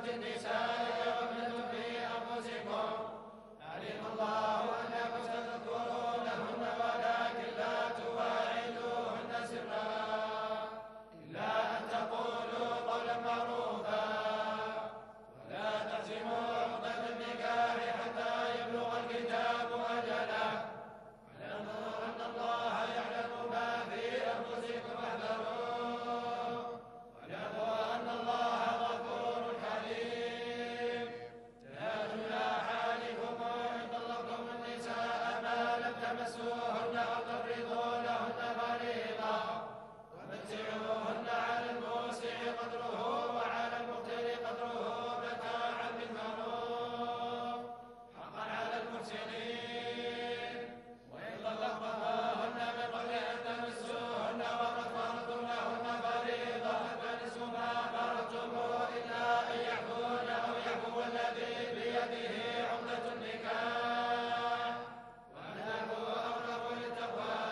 عصمة النساء وابنة في أنفسكم علم الله أنكم ستذكرونهن ولكن لا تواعدوهن سرا إلا أن تقولوا قولا معروفا ولا تحزموا عقدة النكاح حتى يبلغ الكتاب أجله واعلموا أن الله يعلم ما في أنفسكم فاحذروه واعلموا أن الله غفور حليم لا جناح عليكم إن طلقتم النساء ما لم تمسوهن أو تفرضوا لهن فريضة ومتعوهن على الموسع قدره وعلى المقتر قدره متاعا بالمعروف حقا على المحسنين وإن طلقتموهن من قبل أن تمسوهن وقد فرضتم لهن فريضة فنصف ما فرضتم إلا أن يعفون أو يعفو الذي بيده عقدة النكاح واعلموا أقرب للتقوى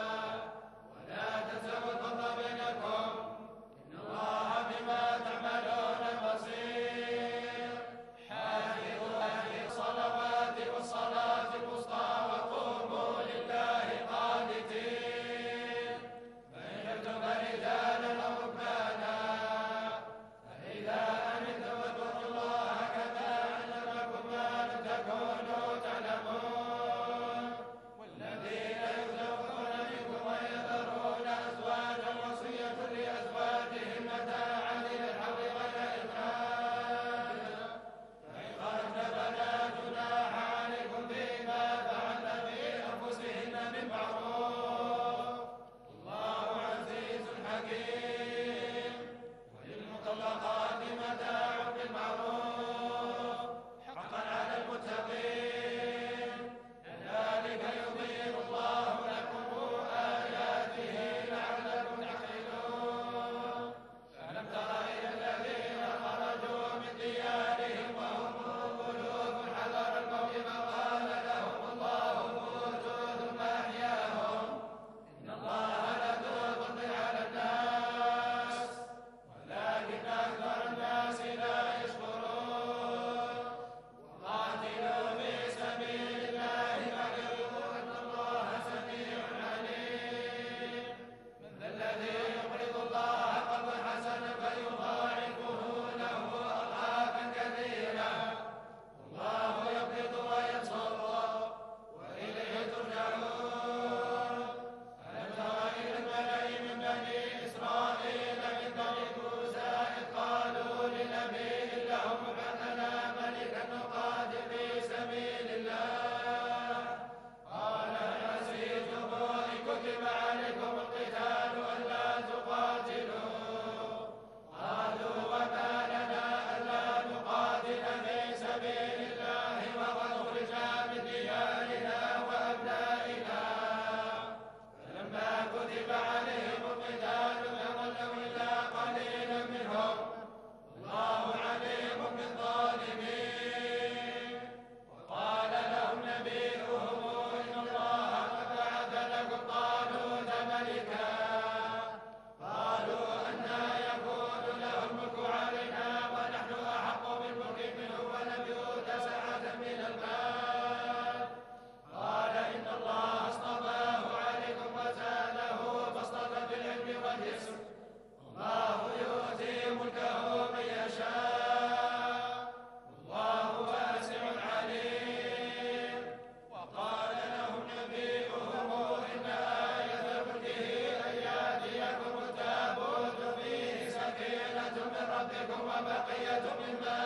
ولا تنسوا الفضل بينكم إن الله بما تعملون بصير حافظوا على الصلوات والصلاة الوسطى وقوموا لله قانتين فإن خفتم رجالا أو ركبانا فإذا أمنتم فاذكروا الله كما علمكم ما لم تكونوا تعلمون والذين يرزقون منكم ويذرون أزواجا وصية لأزواجهم متاعا إلى الحول غير إخراج فإن خرجن فلا جناح عليكم فيما فعلن في أنفسهن من معروف الله عزيز حكيم وللمطلقات متاع بالمعروف حقا على المتقين كذلك يبين الله لكم آياته لعلكم تعقلون فلم تر إلى الذين خرجوا من ديارهم وهم ألوف حذر الموت فقال لهم الله موتوا ثم أحياهم إن الله لذو فضل على الناس ولكن أكثر الناس لا يشكرون وقاتلوا في سبيل الله واعلموا أن الله سميع عليم من ذا الذي يقرض الله قرضا حسنا فيضاعفه له أضعافا كثيرة والله يقبض ويبسط وإليه ترجعون ألم تر إلى الملأ من بني إسرائيل من بني موسى إذ قالوا لنبي لهم ابعث لنا ملكا نقاتل في سبيل الله قال عزيزهم إن كتب عليكم القتال ألا تقاتلوا قالوا وما لنا ألا نقاتل في سبيل الله وقد أخرجنا من ديارنا وأبنائنا فلما كتب عليهم القتال تولوا إلا قليلا منهم والله عليم بالظالمين وقال لهم نبيهم إن الله قد بعث لكم طالوت ملكا قالوا أنى يكون له الملك علينا ونحن أحق بالملك منه ولم يؤت سعة من المال قال إن الله اصطفاه عليكم وزاده بسطة في العلم والجسم الله يؤتي ملكه من يشاء والله واسع عليم وقال لهم نبيهم إن آية ملكه أن يأتيكم التابوت فيه سكينة من ربكم وبقية مما